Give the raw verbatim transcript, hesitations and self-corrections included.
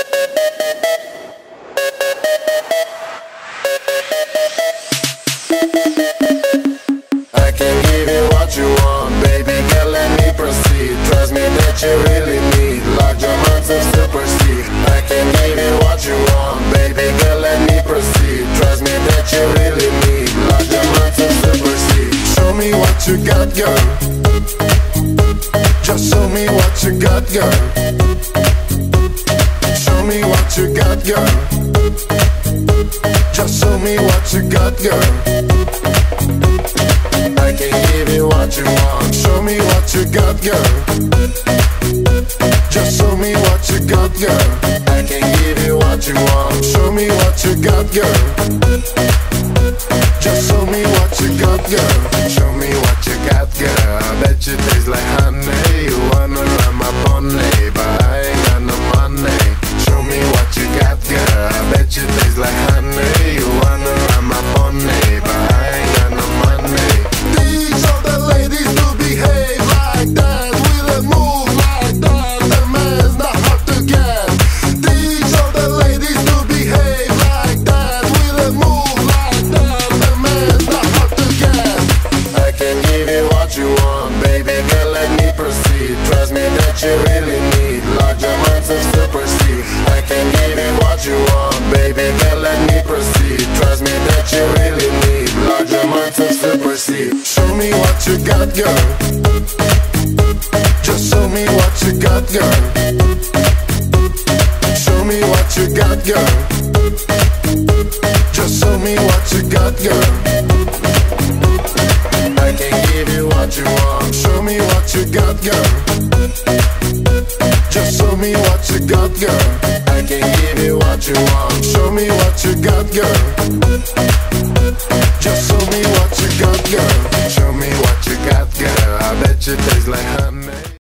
I can give you what you want, baby girl, let me proceed. Trust me that you really need large amounts of super seed. I can give you what you want, baby girl, let me proceed. Trust me that you really need large amounts of super seed. Show me what you got, girl. Just show me what you got, girl. Show me what you got, girl. Just show me what you got, girl. I can give you what you want. Show me what you got, girl. Just show me what you got, girl. I can give you what you want. Show me what you got, girl. Just show me what you got, girl. Show me what you got, girl. I bet you taste like honey. You wanna run my pony, but I ain't got no money. Show me what you got, girl. I bet you taste like honey. You wanna run my pony, but I ain't got no money. These are the ladies who behave like that, with a move like that. The man's not hard to get. These are the ladies who behave like that, with a move like that. The man's not hard to get. I can give you what you want, baby girl, let me proceed. Trust me that you really need large amounts of super seed. I can give you what you want, baby girl, let me proceed. Trust me that you really need large amounts of super seed. Show me what you got, girl. Just show me what you got, girl. Show me what you got, girl. Just show me what you got, girl. I can give you what you want. Show me what you got, girl. Just show me what you got, girl. I can give you what you want. Show me what you got, girl. Just show me what you got, girl. Show me what you got, girl. I bet you taste like honey.